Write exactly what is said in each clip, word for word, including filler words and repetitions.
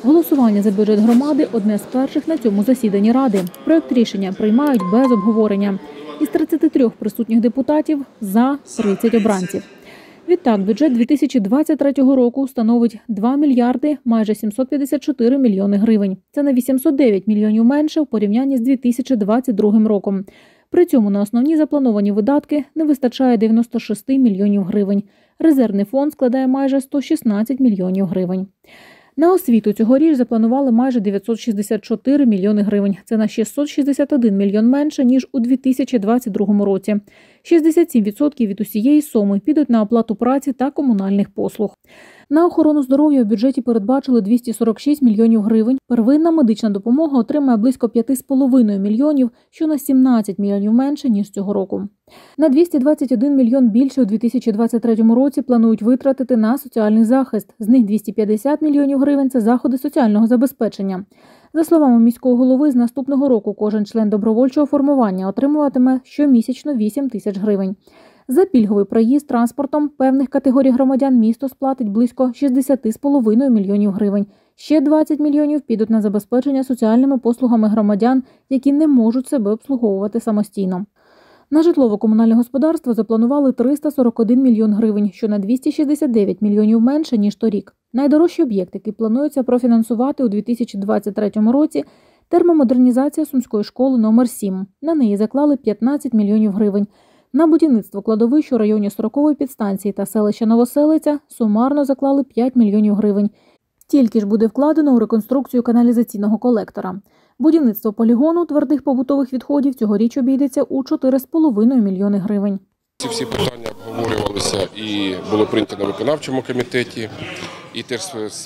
Голосування за бюджет громади – одне з перших на цьому засіданні Ради. Проект рішення приймають без обговорення. Із тридцяти трьох присутніх депутатів – за тридцять обранців. Відтак, бюджет дві тисячі двадцять третього року становить два мільярди майже сімсот п'ятдесят чотири мільйони гривень. Це на вісімсот дев'ять мільйонів менше в порівнянні з дві тисячі двадцять другим роком. При цьому на основні заплановані видатки не вистачає дев'яносто шість мільйонів гривень. Резервний фонд складає майже сто шістнадцять мільйонів гривень. На освіту цьогоріч запланували майже дев'ятсот шістдесят чотири мільйони гривень. Це на шістсот шістдесят один мільйон менше, ніж у дві тисячі двадцять другому році. шістдесят сім відсотків від усієї суми підуть на оплату праці та комунальних послуг. На охорону здоров'я у бюджеті передбачили двісті сорок шість мільйонів гривень. Первинна медична допомога отримає близько п'ять з половиною мільйонів, що на сімнадцять мільйонів менше, ніж цього року. На двісті двадцять один мільйон більше у дві тисячі двадцять третьому році планують витратити на соціальний захист. З них двісті п'ятдесят мільйонів гривень – це заходи соціального забезпечення. За словами міського голови, з наступного року кожен член добровольчого формування отримуватиме щомісячно вісім тисяч гривень. За пільговий проїзд транспортом певних категорій громадян місто сплатить близько шістдесят з половиною мільйонів гривень. Ще двадцять мільйонів підуть на забезпечення соціальними послугами громадян, які не можуть себе обслуговувати самостійно. На житлово-комунальне господарство запланували триста сорок один мільйон гривень, що на двісті шістдесят дев'ять мільйонів менше, ніж торік. Найдорожчий об'єкт, який планується профінансувати у дві тисячі двадцять третьому році – термомодернізація Сумської школи номер сім. На неї заклали п'ятнадцять мільйонів гривень. На будівництво кладовищ у районі сорокової підстанції та селища Новоселиця сумарно заклали п'ять мільйонів гривень. Стільки ж буде вкладено у реконструкцію каналізаційного колектора. Будівництво полігону твердих побутових відходів цьогоріч обійдеться у чотири з половиною мільйони гривень. Ці всі питання обговорювалися і було прийнято на виконавчому комітеті. І теж з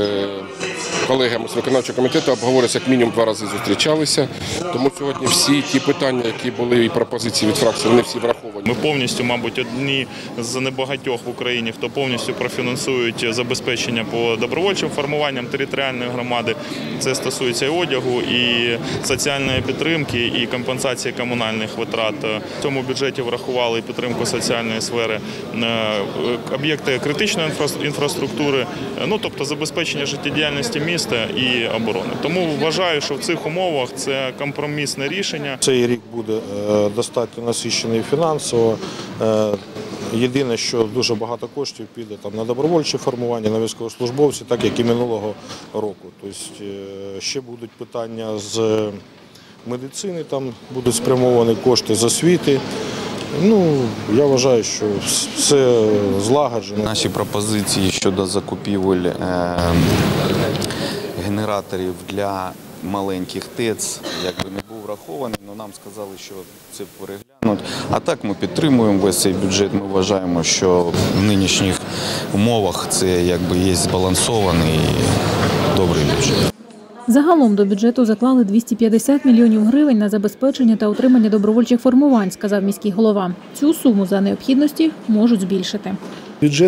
колегами з виконавчого комітету обговорювалися, як мінімум два рази зустрічалися. Тому сьогодні всі ті питання, які були і пропозиції від фракції, вони всі враховані. Ми повністю, мабуть, одні з небагатьох в Україні, хто повністю профінансують забезпечення по добровольчим формуванням територіальної громади. Це стосується і одягу, і соціальної підтримки, і компенсації комунальних витрат. В цьому бюджеті врахували підтримку соціальної сфери, об'єкти критичної інфраструктури, ну, тобто забезпечення життєдіяльності міста і оборони. Тому вважаю, що в цих умовах це компромісне рішення. Цей рік буде достатньо насичений фінансово. Єдине, що дуже багато коштів піде там на добровольчі формування, на військовослужбовців, так як і минулого року. Тобто ще будуть питання з медицини, там будуть спрямовані кошти з освіти. Ну, я вважаю, що все злагоджено. Наші пропозиції щодо закупівель е, генераторів для маленьких ТЕЦ, якби не був врахований, але нам сказали, що це переглянуть. А так ми підтримуємо весь цей бюджет. Ми вважаємо, що в нинішніх умовах це якби є збалансований і добрий бюджет. Загалом до бюджету заклали двісті п'ятдесят мільйонів гривень на забезпечення та утримання добровольчих формувань, сказав міський голова. Цю суму за необхідності можуть збільшити. Бюджет,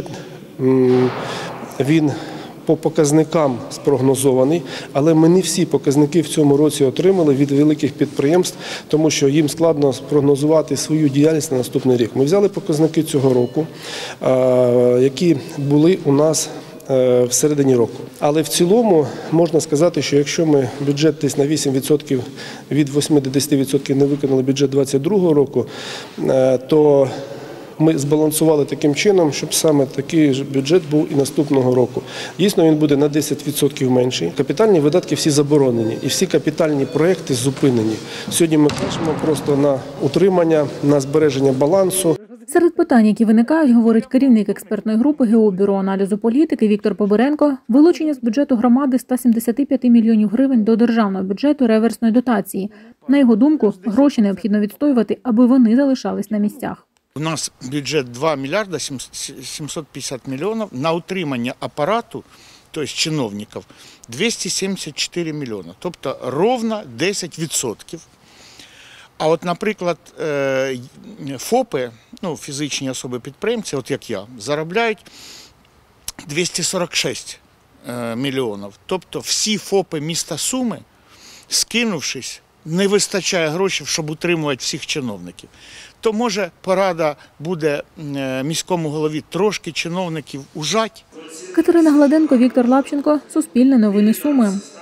він по показникам спрогнозований, але ми не всі показники в цьому році отримали від великих підприємств, тому що їм складно спрогнозувати свою діяльність на наступний рік. Ми взяли показники цього року, які були у нас в середині року. Але в цілому можна сказати, що якщо ми бюджет десь на вісім відсотків від восьми до десяти відсотків не виконали бюджет двадцять другого року, то ми збалансували таким чином, щоб саме такий ж бюджет був і наступного року. Дійсно, він буде на десять відсотків менший. Капітальні видатки всі заборонені і всі капітальні проекти зупинені. Сьогодні ми кажемо просто на утримання, на збереження балансу. Серед питань, які виникають, говорить керівник експертної групи Геобюро аналізу політики Віктор Поберенко, вилучення з бюджету громади ста сімдесяти п'яти мільйонів гривень до державного бюджету реверсної дотації. На його думку, гроші необхідно відстоювати, аби вони залишались на місцях. У нас бюджет два мільярда сімсот п'ятдесят мільйонів, на утримання апарату, тобто чиновників, двісті сімдесят чотири мільйони, тобто ровно десять відсотків. А от, наприклад, ФОПи, ну, фізичні особи-підприємці, от як я, заробляють двісті сорок шість мільйонів. Тобто всі ФОПи міста Суми, скинувшись, не вистачає грошей, щоб утримувати всіх чиновників. то може порада буде е, міському голові трошки чиновників ужать. Катерина Гладенко, Віктор Лапченко, Суспільне новини Суми.